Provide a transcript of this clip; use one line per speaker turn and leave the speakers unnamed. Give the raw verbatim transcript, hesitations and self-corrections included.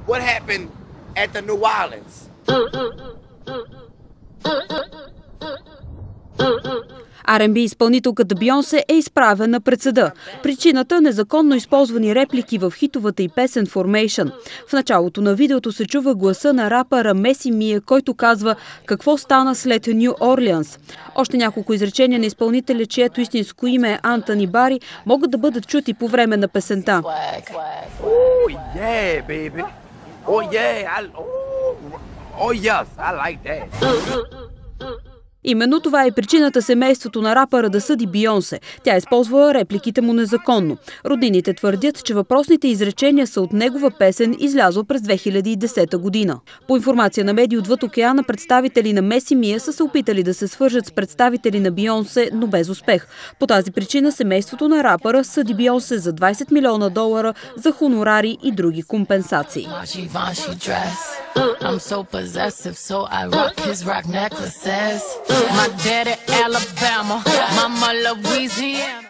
what happened at the New Orleans.
Ар енд Би изпълнителката Бейонсе е изправена пред съда. Причината – незаконно използвани реплики в хитовата й песен Formation. В началото на видеото се чува гласа на рапъра Меси Мия, който казва какво стана след Ню Орлеанс. Още няколко изречения на изпълнителя, чието истинско име е Антони Бари, могат да бъдат чути по време на песента. Именно това е причината семейството на рапъра да съди Бейонсе. Тя използвала репликите му незаконно. Роднините твърдят, че въпросните изречения са от негова песен, излязла през две хиляди и десета година. По информация на медии отвъд океана, представители на Меси Мия са се опитали да се свържат с представители на Бейонсе, но без успех. По тази причина семейството на рапъра съди Бейонсе за двайсет милиона долара за хонорари и други компенсации.
I'm so possessive, so I rock his rock necklaces. My daddy Alabama, mama Louisiana.